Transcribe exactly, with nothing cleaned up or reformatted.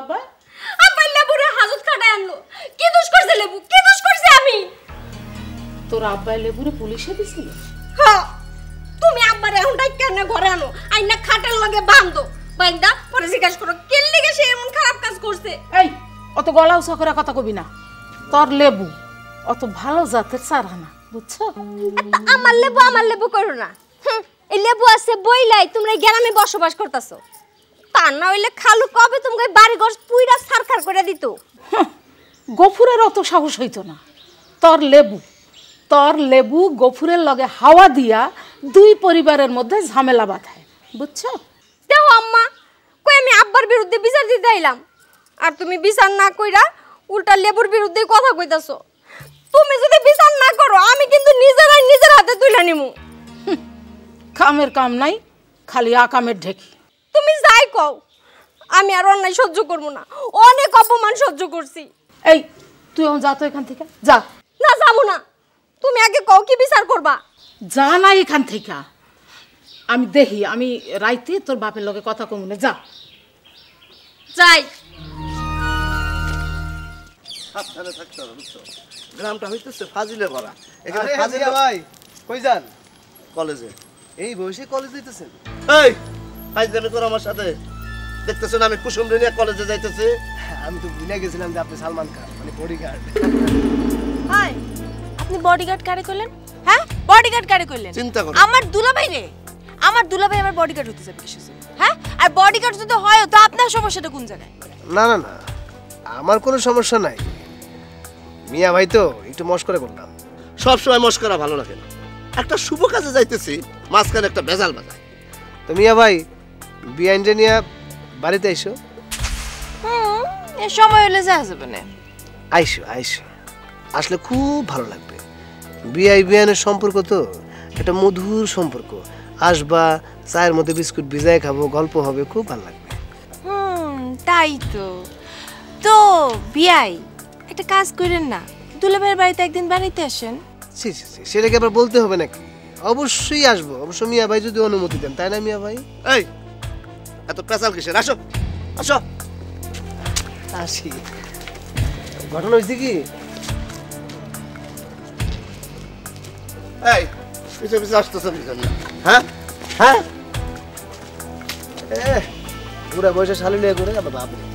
আব্বা? আব্বা লেবুরে হাজত কাটায় আনলো। কি দোষ করছে লেবু? কি দোষ করছে আমি? তোর আব্বা লেবুরে পুলিশে দিছিল? হ্যাঁ, তুমি আব্বারে এখন ডাক কেন ঘরে আনো, আইনা খাটের লগে বাঁধো, বাইন্দা পরে জিজ্ঞাসা করো কি লিগে সে এমন খারাপ কাজ করছে। এই অত গলা উঁচা করে কথা কবি না। তোর লেবু অত ভালো জাতের চারা না, বুঝছো? আমার লেবু আমার লেবু করো না। হুম, এই লেবু আছে বইলাই তোমরা গ্রামে বসবাস করতেছো। তা না হইলে খালু কবে তোমাকে বাড়ি ঘর পুইরা সারখার করে দিত। গফুরের অত সাহস হইতো না। তোর লেবু তোর লেবু গফুরের লগে হাওয়া দিয়া দুই পরিবারের মধ্যে ঝামেলা বাঁধায়, বুঝছো? দেখো আম্মা, কই আমি আব্বার বিরুদ্ধে বিচার দিতে আইলাম, আর তুমি বিচার না কইরা উল্টা লেবুর বিরুদ্ধে কথা কইতাছো। তুমি যদি বিচার না করো আমি কিন্তু নিজেরাই নিজের হাতে তুইলা নিমু। কামের কাম নাই, খালি আকামের ঢেকি। তুমি যাই কও, আমি আর অন্যায় সহ্য করবো না। অনেক অপমান সহ্য করছি। এই তুই এখন যা তো এখান থেকে, যা। না যাবো না, তুমি আগে কও কি বিচার করবা। যা না এখান থেকে, আমি দেখি আমি রাইতে তোর বাপের লগে কথা কমুনে। যা যাই। সাবধানে থাকতে হবে, বুঝছো? গ্রামটা হইতেছে ফাজিলে ভরা। এখানে ফাজিলে ভাই কই যান? কলেজে। এই বয়সে কলেজ যাইতেছেন? এই ফাইজলামি করো আমার সাথে। দেখতেছেন আমি কুসুম নিয়ে কলেজে যাইতেছি। আমি তো ভুলে গেছিলাম যে আপনি সালমান খান, মানে বডিগার্ড। হাই, আপনি বডিগার্ড কারে কইলেন? হ্যাঁ, বডিগার্ড কারে কইলেন? চিন্তা করো। আমার দুলাভাই রে, আমার দুলাভাই আমার বডিগার্ড হতে যাবে কিসের জন্য? হ্যাঁ, আর বডিগার্ড যদি হয় তো আপনার সমস্যাটা কোন জায়গায়? না না না, আমার কোনো সমস্যা নাই। মিয়া ভাই তো একটু মস্করা করলাম। সব সময় মস্করা ভালো লাগে না। একটা শুভ কাজে যাইতেছি, মাঝখানে একটা ভেজাল বাজায়। তো মিয়া ভাই বিআইন নিয়ে বাড়িতে আইসো। হুম, এই সময় হলে যা যাবে না। আইসো আইসো, আসলে খুব ভালো লাগবে। বিআই বিআইনের সম্পর্ক তো একটা মধুর সম্পর্ক। আসবা, চায়ের মধ্যে বিস্কুট ভিজায় খাবো, গল্প হবে, খুব ভালো লাগবে। হুম, তাই তো। তো বিআই একটা কাজ করেন না, দুলাভাইয়ের বাড়িতে একদিন বাড়িতে আসেন। জি জি জি, সেটাকে আবার বলতে হবে নাকি? অবশ্যই আসবো, অবশ্য মিয়া ভাই যদি অনুমতি দেন, তাই না মিয়া ভাই? এই এত পেশাল কিসের? আসো আসো। আসি। ঘটনা হয়েছে কি? এই পিছে পিছে আসতেছেন কেন? হ্যাঁ হ্যাঁ, বুড়া বয়সে শালি লিয়ে করে আমার বাপ।